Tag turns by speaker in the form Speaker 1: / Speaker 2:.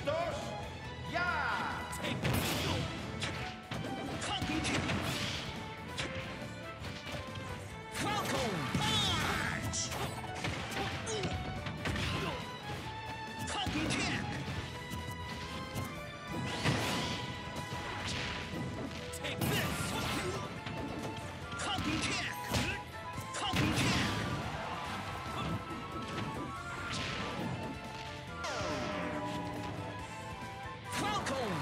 Speaker 1: Listos? Ya!
Speaker 2: Take Copy kick. Falcon punch. Copy kick. Take this. Copy kick. Copy kick. Falcon